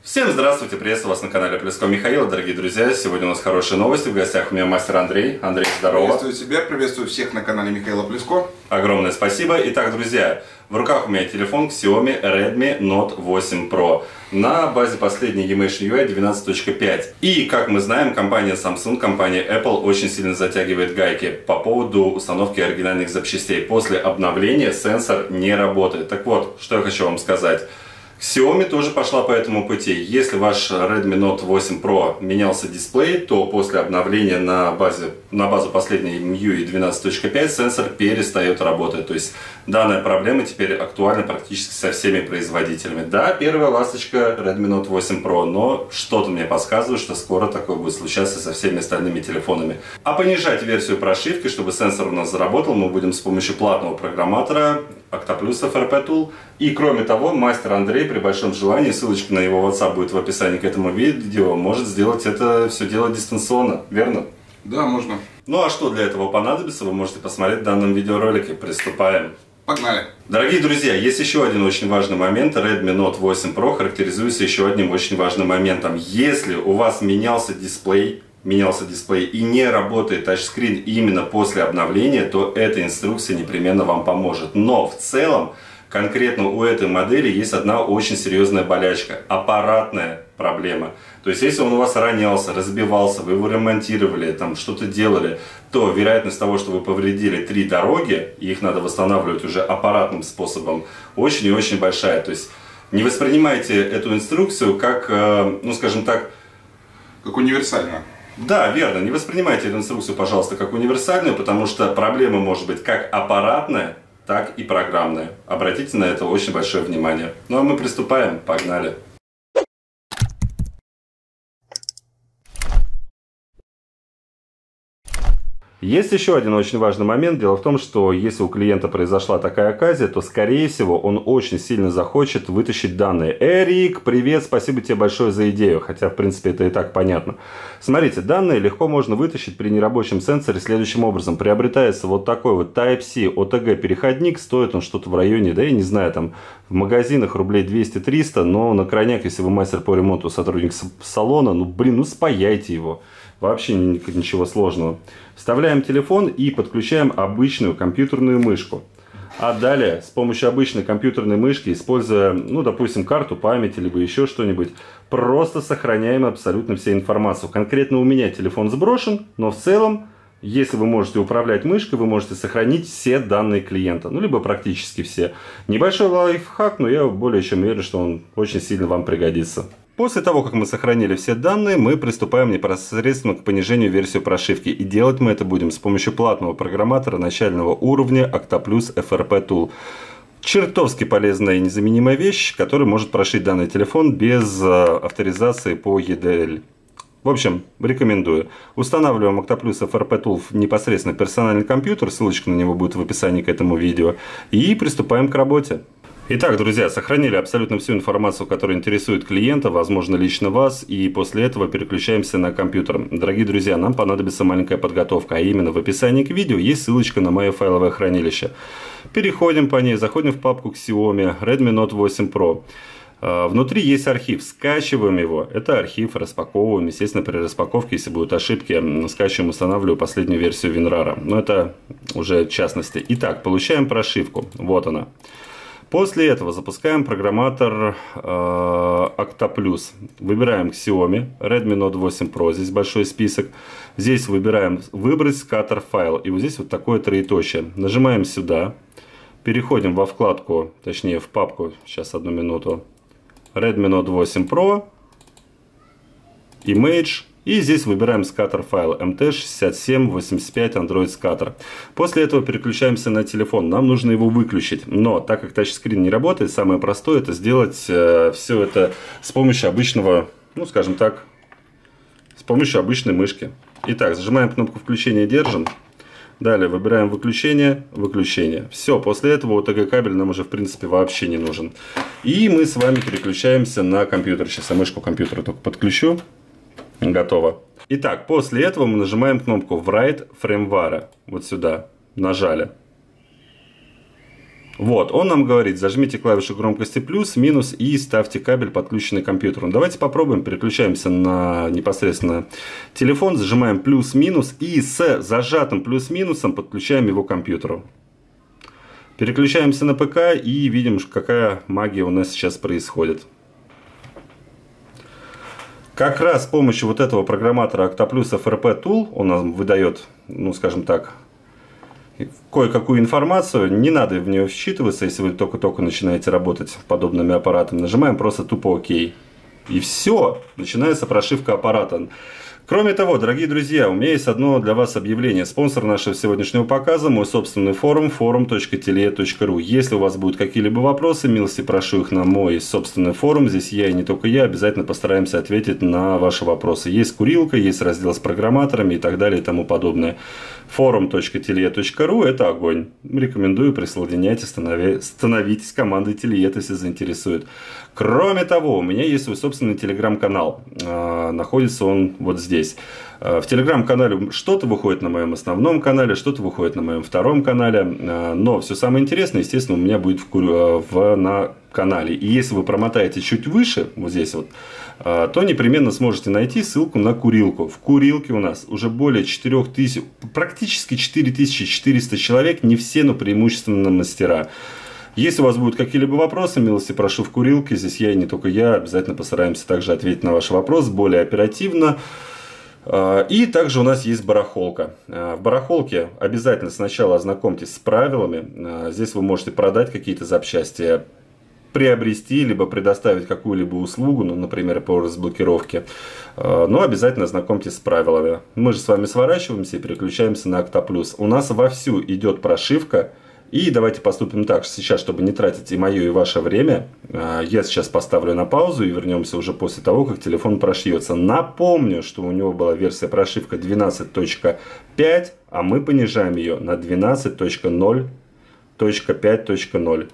Всем здравствуйте, приветствую вас на канале Плеско Михаила, дорогие друзья. Сегодня у нас хорошие новости, в гостях у меня мастер Андрей. Андрей, здорово. Приветствую тебя, приветствую всех на канале Михаила Плеско. Огромное спасибо. Итак, друзья, в руках у меня телефон Xiaomi Redmi Note 8 Pro на базе последней eMesh UI 12.5. И, как мы знаем, компания Samsung, компания Apple очень сильно затягивает гайки по поводу установки оригинальных запчастей. После обновления сенсор не работает. Так вот, что я хочу вам сказать. Xiaomi тоже пошла по этому пути. Если ваш Redmi Note 8 Pro менялся дисплей, то после обновления на базу последней MIUI 12.5 сенсор перестает работать. То есть данная проблема теперь актуальна практически со всеми производителями. Да, первая ласточка Redmi Note 8 Pro, но что-то мне подсказывает, что скоро такое будет случаться со всеми остальными телефонами. А понижать версию прошивки, чтобы сенсор у нас заработал, мы будем с помощью платного программатора Octaplus FRP Tool. И кроме того, мастер Андрей при большом желании, ссылочка на его WhatsApp будет в описании к этому видео, может сделать это все дело дистанционно, верно? Да, можно. Ну а что для этого понадобится, вы можете посмотреть в данном видеоролике. Приступаем. Погнали. Дорогие друзья, есть еще один очень важный момент. Redmi Note 8 Pro характеризуется еще одним очень важным моментом. Если у вас менялся дисплей и не работает тачскрин именно после обновления, то эта инструкция непременно вам поможет. Но в целом, конкретно у этой модели есть одна очень серьезная болячка – аппаратная проблема. То есть, если он у вас ронялся, разбивался, вы его ремонтировали, там что-то делали, то вероятность того, что вы повредили 3 дороги, и их надо восстанавливать уже аппаратным способом, очень и очень большая. То есть, не воспринимайте эту инструкцию как, ну скажем так, как универсально. Да, верно. Не воспринимайте эту инструкцию, пожалуйста, как универсальную, потому что проблема может быть как аппаратная, так и программная. Обратите на это очень большое внимание. Ну а мы приступаем. Погнали. Есть еще один очень важный момент. Дело в том, что если у клиента произошла такая оказия, то, скорее всего, он очень сильно захочет вытащить данные. Эрик, привет, спасибо тебе большое за идею. Хотя, в принципе, это и так понятно. Смотрите, данные легко можно вытащить при нерабочем сенсоре следующим образом. Приобретается вот такой вот Type-C OTG переходник. Стоит он что-то в районе, да я не знаю, там в магазинах рублей 200-300. Но на крайняк, если вы мастер по ремонту, сотрудник салона, ну спаяйте его. Вообще ничего сложного. Вставляем телефон и подключаем обычную компьютерную мышку. А далее с помощью обычной компьютерной мышки, используя, ну, допустим, карту памяти, либо еще что-нибудь, просто сохраняем абсолютно всю информацию. Конкретно у меня телефон сброшен, но в целом, если вы можете управлять мышкой, вы можете сохранить все данные клиента. Ну, либо практически все. Небольшой лайфхак, но я более чем уверен, что он очень сильно вам пригодится. После того, как мы сохранили все данные, мы приступаем непосредственно к понижению версии прошивки. И делать мы это будем с помощью платного программатора начального уровня Octaplus FRP Tool. Чертовски полезная и незаменимая вещь, которая может прошить данный телефон без авторизации по EDL. В общем, рекомендую. Устанавливаем Octaplus FRP Tool в непосредственно персональный компьютер, ссылочка на него будет в описании к этому видео, и приступаем к работе. Итак, друзья, сохранили абсолютно всю информацию, которая интересует клиента, возможно, лично вас, и после этого переключаемся на компьютер. Дорогие друзья, нам понадобится маленькая подготовка, а именно в описании к видео есть ссылочка на мое файловое хранилище. Переходим по ней, заходим в папку Xiaomi Redmi Note 8 Pro. Внутри есть архив, скачиваем его. Это архив, распаковываем. Естественно, при распаковке, если будут ошибки, скачиваем, устанавливаю последнюю версию WinRAR. Но это уже в частности. Итак, получаем прошивку. Вот она. После этого запускаем программатор Octaplus. Выбираем Xiaomi Redmi Note 8 Pro. Здесь большой список. Здесь выбираем «Выбрать скаттер файл». И вот здесь вот такое троеточие. Нажимаем сюда. Переходим во вкладку, точнее в папку. Сейчас, одну минуту. Redmi Note 8 Pro. Image. И здесь выбираем скаттер файл MT6785 Android Scatter. После этого переключаемся на телефон. Нам нужно его выключить. Но так как тачскрин не работает, самое простое это сделать все это с помощью обычного, ну скажем так, с помощью обычной мышки. Итак, зажимаем кнопку включения, держим. Далее выбираем выключение, выключение. Все, после этого OTG кабель нам уже в принципе вообще не нужен. И мы с вами переключаемся на компьютер. Сейчас я мышку компьютера только подключу. Готово. Итак, после этого мы нажимаем кнопку Write Firmware. Вот сюда. Нажали. Вот, он нам говорит, зажмите клавишу громкости плюс, минус и ставьте кабель, подключенный к компьютеру. Давайте попробуем, переключаемся на непосредственно телефон, зажимаем плюс-минус и с зажатым плюс-минусом подключаем его к компьютеру. Переключаемся на ПК и видим, какая магия у нас сейчас происходит. Как раз с помощью вот этого программатора Octoplus FRP Tool, он нам выдает, ну скажем так, кое-какую информацию, не надо в нее вчитываться, если вы только-только начинаете работать с подобными аппаратами. Нажимаем просто тупо ОК. И все, начинается прошивка аппарата. Кроме того, дорогие друзья, у меня есть одно для вас объявление. Спонсор нашего сегодняшнего показа – мой собственный форум forum.tele.ru. Если у вас будут какие-либо вопросы, милости прошу их на мой собственный форум. Здесь я и не только я, обязательно постараемся ответить на ваши вопросы. Есть курилка, есть раздел с программаторами и так далее и тому подобное. forum.tele.ru – это огонь. Рекомендую, присоединяйтесь, становитесь командой Телеет, если заинтересует. Кроме того, у меня есть свой собственный телеграм-канал. Находится он вот здесь. В телеграм-канале что-то выходит на моем основном канале, что-то выходит на моем втором канале. Но все самое интересное, естественно, у меня будет на канале. И если вы промотаете чуть выше, вот здесь вот, то непременно сможете найти ссылку на курилку. В курилке у нас уже более 4000, практически 4400 человек, не все, но преимущественно мастера. Если у вас будут какие-либо вопросы, милости прошу в курилке. Здесь я и не только я. Обязательно постараемся также ответить на ваш вопрос более оперативно. И также у нас есть барахолка. В барахолке обязательно сначала ознакомьтесь с правилами. Здесь вы можете продать какие-то запчасти, приобрести, либо предоставить какую-либо услугу, ну, например, по разблокировке. Но обязательно ознакомьтесь с правилами. Мы же с вами сворачиваемся и переключаемся на Octoplus. У нас вовсю идет прошивка. И давайте поступим так, сейчас, чтобы не тратить и мое, и ваше время, я сейчас поставлю на паузу и вернемся уже после того, как телефон прошьется. Напомню, что у него была версия прошивка 12.5, а мы понижаем ее на 12.0.5.0.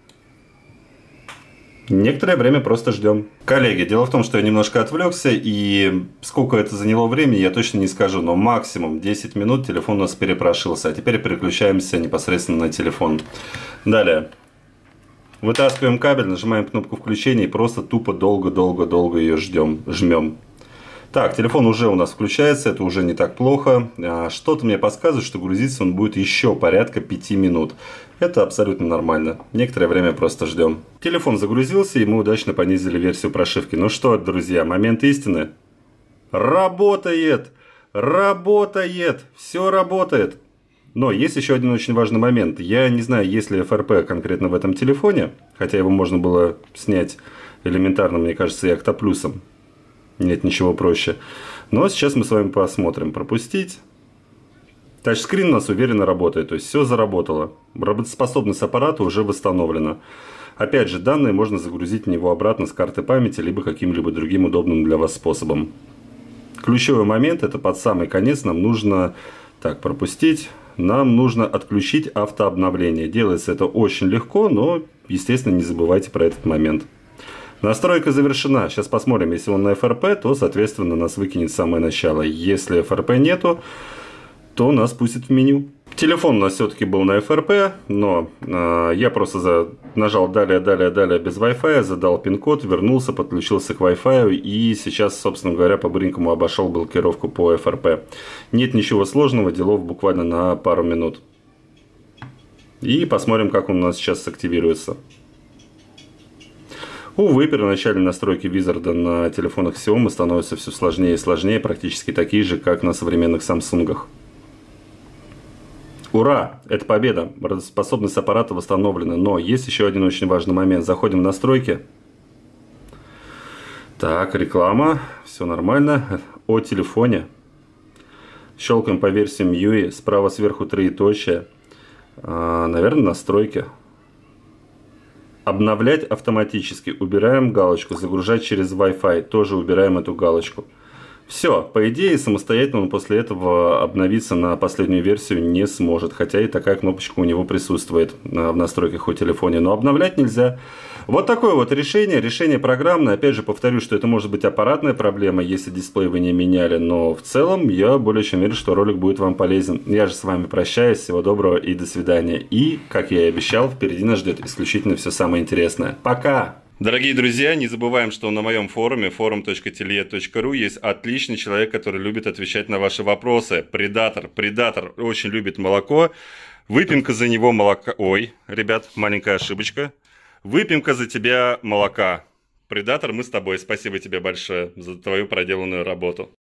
Некоторое время просто ждем. Коллеги, дело в том, что я немножко отвлекся, и сколько это заняло времени, я точно не скажу, но максимум 10 минут телефон у нас перепрошился. А теперь переключаемся непосредственно на телефон. Далее. Вытаскиваем кабель, нажимаем кнопку включения и просто тупо долго-долго-долго ее жмем. Так, телефон уже у нас включается, это уже не так плохо. Что-то мне подсказывает, что грузиться он будет еще порядка 5 минут. Это абсолютно нормально. Некоторое время просто ждем. Телефон загрузился, и мы удачно понизили версию прошивки. Ну что, друзья, момент истины. Работает! Работает! Все работает! Но есть еще один очень важный момент. Я не знаю, есть ли FRP конкретно в этом телефоне, хотя его можно было снять элементарно, мне кажется, и Octoplus. Нет ничего проще. Но сейчас мы с вами посмотрим. Пропустить. Тачскрин у нас уверенно работает, то есть все заработало. Работоспособность аппарата уже восстановлена. Опять же, данные можно загрузить в него обратно с карты памяти, либо каким-либо другим удобным для вас способом. Ключевой момент, это под самый конец нам нужно, так, пропустить, нам нужно отключить автообновление. Делается это очень легко, но, естественно, не забывайте про этот момент. Настройка завершена. Сейчас посмотрим, если он на FRP, то, соответственно, нас выкинет в самое начало. Если FRP нету, то нас пустит в меню. Телефон у нас все-таки был на FRP, но я просто нажал далее без Wi-Fi, задал пин-код, вернулся, подключился к Wi-Fi и сейчас, собственно говоря, по-быренькому обошел блокировку по FRP. Нет ничего сложного, делов буквально на пару минут. И посмотрим, как он у нас сейчас активируется. Увы, первоначальные настройки Wizard на телефонах Xiaomi становятся все сложнее и сложнее, практически такие же, как на современных Samsung. Ура! Это победа! Работоспособность аппарата восстановлена. Но есть еще один очень важный момент. Заходим в настройки. Так, реклама. Все нормально. О телефоне. Щелкаем по версии MIUI. Справа сверху троеточие. Наверное, настройки. Обновлять автоматически. Убираем галочку. Загружать через Wi-Fi. Тоже убираем эту галочку. Все, по идее, самостоятельно он после этого обновиться на последнюю версию не сможет, хотя и такая кнопочка у него присутствует в настройках у телефона, но обновлять нельзя. Вот такое вот решение программное. Опять же, повторю, что это может быть аппаратная проблема, если дисплей вы не меняли, но в целом я более чем уверен, что ролик будет вам полезен. Я же с вами прощаюсь, всего доброго и до свидания. И, как я и обещал, впереди нас ждет исключительно все самое интересное. Пока! Дорогие друзья, не забываем, что на моем форуме forum.telye.ru есть отличный человек, который любит отвечать на ваши вопросы. Предатор очень любит молоко. Выпьем-ка за него молока. Ой, ребят, маленькая ошибочка. Выпьем-ка за тебя молока. Предатор, мы с тобой. Спасибо тебе большое за твою проделанную работу.